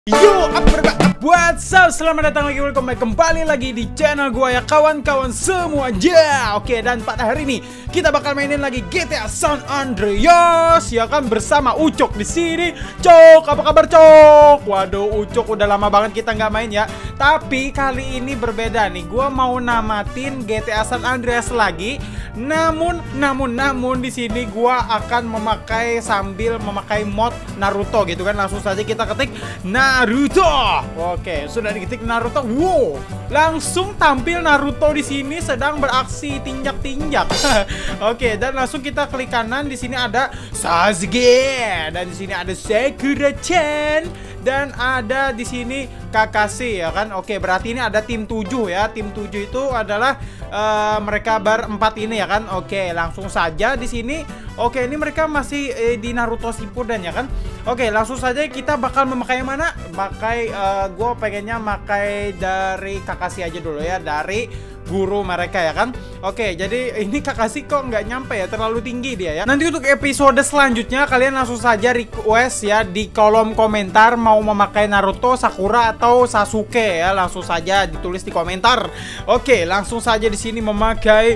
Yo, what's up? Selamat datang lagi, welcome back kembali lagi di channel gua ya kawan-kawan semua. Oke, dan pada hari ini kita bakal mainin lagi GTA San Andreas ya kan, bersama Ucok di sini. Cok, apa kabar Cok? Waduh, Ucok udah lama banget kita nggak main ya. Tapi kali ini berbeda nih. Gua mau namatin GTA San Andreas lagi. Namun di sini gua akan sambil memakai mod Naruto gitu kan. Langsung saja kita ketik Naruto. Oke, sudah diketik Naruto. Wow, langsung tampil Naruto di sini sedang beraksi tinjak-tinjak. Oke, dan langsung kita klik kanan. Di sini ada Sasuke dan di sini ada Sakura-chan dan ada di sini Kakashi ya kan. Oke, berarti ini ada tim 7 ya. Tim 7 itu adalah mereka berempat ini ya kan. Oke, langsung saja di sini. Oke, ini mereka masih di Naruto Shippuden ya kan. Oke, langsung saja kita bakal memakai yang mana? Gue pengennya makai dari Kakashi aja dulu ya, dari guru mereka ya kan. Oke, jadi ini Kakashi kok nggak nyampe ya, terlalu tinggi dia ya. Nanti untuk episode selanjutnya kalian langsung saja request ya di kolom komentar mau memakai Naruto, Sakura atau Sasuke ya. Langsung saja ditulis di komentar. Oke, langsung saja di sini memakai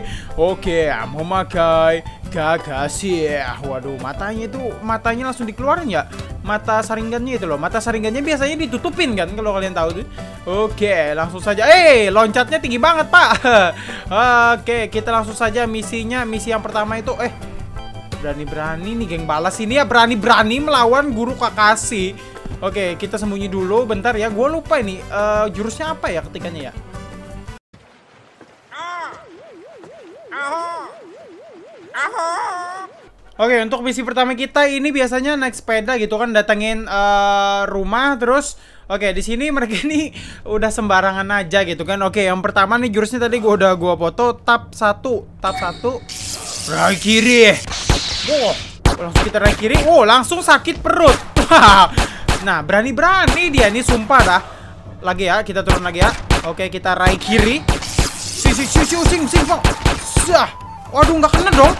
Kakashi. Waduh, matanya langsung dikeluarin ya. Mata saringannya itu loh. Mata saringannya biasanya ditutupin kan kalau kalian tahu tuh. Oke, langsung saja. Loncatnya tinggi banget, Pak. Oke, kita langsung saja misinya. Misi yang pertama itu berani-berani nih geng balas ini ya, berani-berani melawan guru Kakashi. Oke, kita sembunyi dulu bentar ya. Gua lupa ini jurusnya apa ya ketikannya ya. Oke, untuk misi pertama kita ini biasanya naik sepeda gitu kan, datengin rumah terus. Oke, di sini mereka ini udah sembarangan aja gitu kan. Oke, yang pertama nih jurusnya tadi gua foto, tap 1, rai kiri. Langsung kita rai kiri. Langsung sakit perut. Nah, berani-berani dia nih, sumpah dah. Lagi ya, kita turun lagi ya. Oke, kita rai kiri. Waduh, nggak kena dong.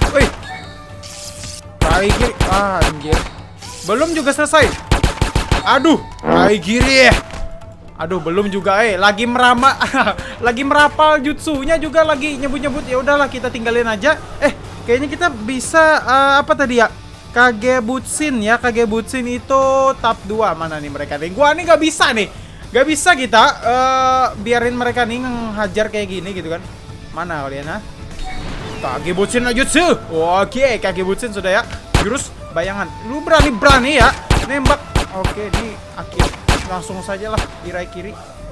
Rai kiri. Anjir. Belum juga selesai. Aduh, rai kiri. Aduh, belum juga. Lagi lagi merapal jutsunya juga, lagi nyebut-nyebut. Ya udahlah, kita tinggalin aja. Kayaknya kita bisa apa tadi ya? Kagebutsin ya. Kagebutsin itu tab 2. Mana nih mereka nih? Gua nih nggak bisa nih. Gak bisa kita biarin mereka nih ngehajar kayak gini gitu kan. Mana kalian ha? Kagebutsin no jutsu. Oke, Kagebutsin sudah ya. Jurus bayangan. Lu berani-berani ya nembak. Oke, di akhir langsung saja lah di rai kiri.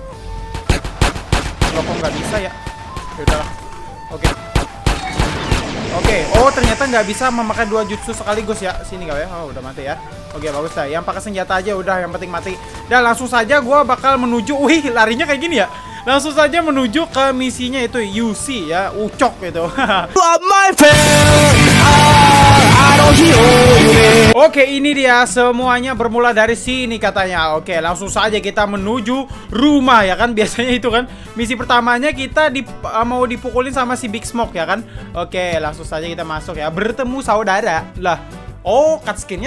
Kalau kok nggak bisa ya. Yaudah. Oke. Ternyata nggak bisa memakai 2 jutsu sekaligus ya. Sini kau ya. Udah mati ya. Oke, bagus dah. Yang pakai senjata aja udah, yang penting mati. Dan langsung saja gua bakal menuju. Wih, larinya kayak gini ya. Langsung saja menuju ke misinya itu UC ya, Ucok gitu. Oke, ini dia semuanya bermula dari sini katanya. Oke, langsung saja kita menuju rumah ya kan. Biasanya itu kan misi pertamanya kita mau dipukulin sama si Big Smoke ya kan. Oke, langsung saja kita masuk ya. Bertemu saudara lah. Cutscene-nya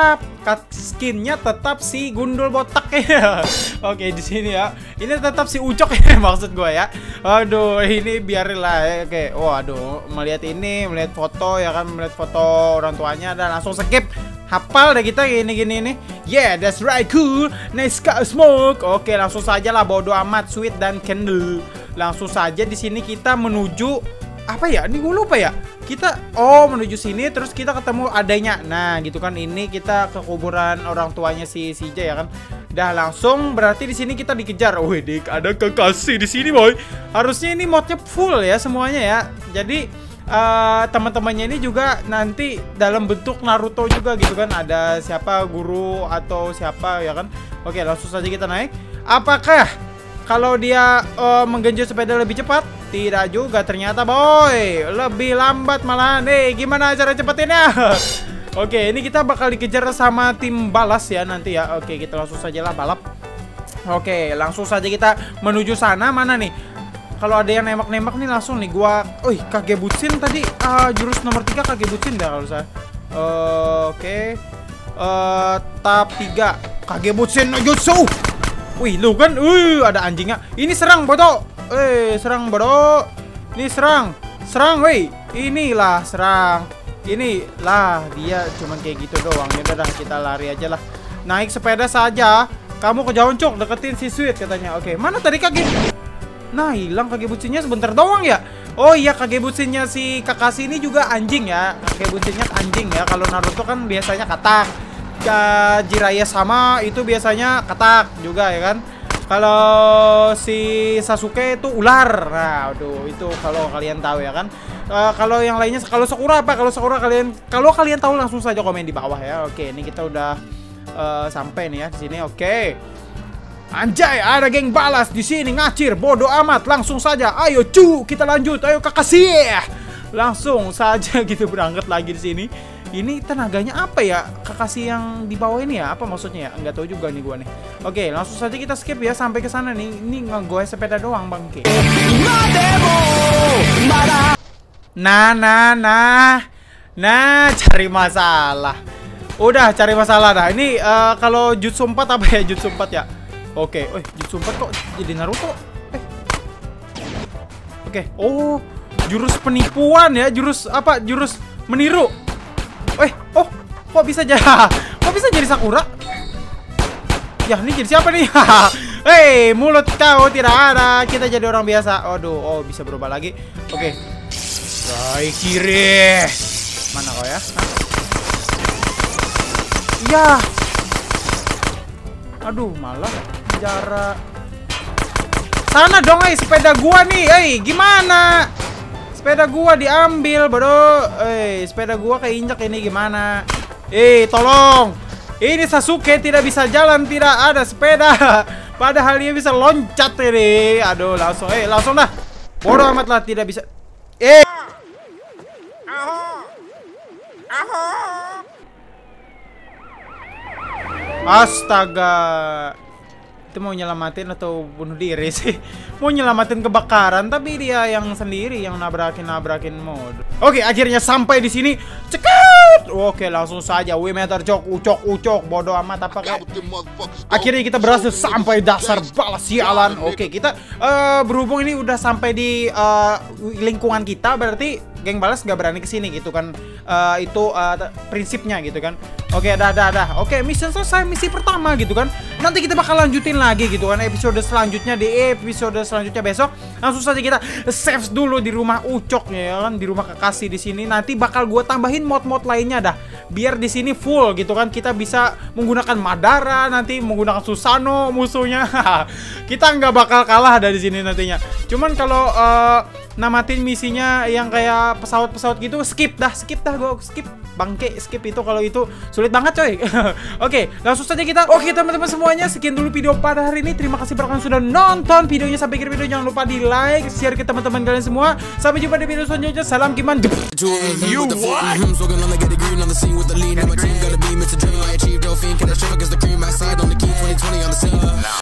tetap si gundul botak ya. Oke, di sini ya. Ini tetap si Ucok ya maksud gue ya. Aduh, ini biarin lah ya. Oke, melihat foto ya kan, melihat foto orang tuanya dan langsung skip. Hafal deh kita gini nih. Yeah, that's right, cool. Nice smoke. Oke, langsung saja lah, bodo amat, sweet dan candle. Langsung saja di sini kita menuju apa ya? Ini gue lupa ya. Kita menuju sini terus kita ketemu adanya. Nah, gitu kan, ini kita ke kuburan orang tuanya si CJ ya kan. Dah langsung berarti di sini kita dikejar. Dik, ada Kakashi di sini, boy. Harusnya ini modnya full ya semuanya ya. Jadi teman-temannya ini juga nanti dalam bentuk Naruto juga gitu kan. Ada siapa guru atau siapa ya kan. Oke, langsung saja kita naik. Apakah kalau dia menggenjot sepeda lebih cepat? Tidak juga ternyata, boy. Lebih lambat malahan. Gimana cara cepetinnya? Oke, ini kita bakal dikejar sama tim balas ya nanti ya. Oke, kita langsung saja lah balap. Oke, langsung saja kita menuju sana. Mana nih? Kalau ada yang nembak-nembak nih langsung nih gua. Kagebutsin tadi jurus nomor 3 Kagebutsin dah kalau saya. Oke. Tab 3. Kagebutsen no Jutsu. Wih, lu kan, ada anjingnya. Ini serang, bodoh. Serang, bodoh. Ini serang. Serang, weh. Inilah serang. Inilah dia cuman kayak gitu doang. Ya udah, kita lari aja lah. Naik sepeda saja. Kamu kejauhan, Cok. Deketin si Sweet katanya. Oke, mana tadi Kage? Nah, hilang Kagebutsennya sebentar doang ya. Oh iya, Kagebutsennya si Kakashi ini juga anjing ya. Kagebutsennya anjing ya. Kalau Naruto kan biasanya katak. Jiraiya sama itu biasanya katak juga ya kan. Kalau si Sasuke itu ular. Nah, aduh, itu kalau kalian tahu ya kan. Kalau yang lainnya, kalau Sakura apa? Kalau Sakura kalau kalian tahu langsung saja komen di bawah ya. Oke, ini kita udah sampai nih ya di sini. Oke. Anjay, ada geng balas di sini ngacir, bodoh amat, langsung saja. Ayo kita lanjut, ayo Kakashi. Langsung saja gitu berangkat lagi di sini. Ini tenaganya apa ya? Kakashi yang di bawah ini ya? Apa maksudnya ya? Enggak tahu juga nih gua nih. Oke, langsung saja kita skip ya sampai ke sana nih. Ini ngegoe sepeda doang, Bangke. Nah, cari masalah. Udah cari masalah dah. Ini kalau jutsu 4 apa ya? Jutsu 4 ya? Oke, jutsu 4 kok jadi Naruto? Oke, oh, jurus penipuan ya, jurus apa? Jurus meniru. Kok bisa jadi Sakura? Ya, ini jadi siapa nih? Hei, mulut kau tidak ada. Kita jadi orang biasa. Aduh, bisa berubah lagi. Oke. Rai kiri. Mana kau ya? Ya. Aduh, malah jarak. Sana dong, sepeda gua nih. Gimana? Sepeda gua diambil, bodoh. Sepeda gua keinjak ini gimana? Tolong. Ini Sasuke tidak bisa jalan, tidak ada sepeda. Padahal dia bisa loncat ini. Aduh, langsung dah. Bodoh amat lah, tidak bisa. Astaga. Itu mau nyelamatin atau bunuh diri sih? Mau nyelamatin kebakaran, tapi dia yang sendiri yang nabrakin mode. Oke, akhirnya sampai di sini. Cekat. Oke, langsung saja. Wimeter ucok. Bodoh amat apa kayak. Akhirnya kita berhasil sampai dasar balas sialan. Oke, kita berhubung ini udah sampai di lingkungan kita, berarti geng balas gak berani kesini gitu kan. Itu prinsipnya gitu kan. Oke, dah. Oke, mission selesai, misi pertama gitu kan. Nanti kita bakal lanjutin lagi gitu kan. Episode selanjutnya besok. Langsung saja kita save dulu di rumah Ucok ya kan, di rumah Kakashi di sini. Nanti bakal gue tambahin mod-mod lainnya dah. Biar di sini full gitu kan. Kita bisa menggunakan Madara, nanti menggunakan Susanoo musuhnya. Kita nggak bakal kalah dari sini nantinya. Cuman kalau namatin misinya yang kayak pesawat-pesawat gitu, skip dah gue skip. Bangke, skip itu kalau itu sulit banget coy. Oke, langsung saja kita. Oke teman-teman semuanya, sekian dulu video pada hari ini. Terima kasih banyak sudah nonton videonya sampai akhir video. Jangan lupa di like, share ke teman-teman kalian semua. Sampai jumpa di video selanjutnya. Salam Kiman.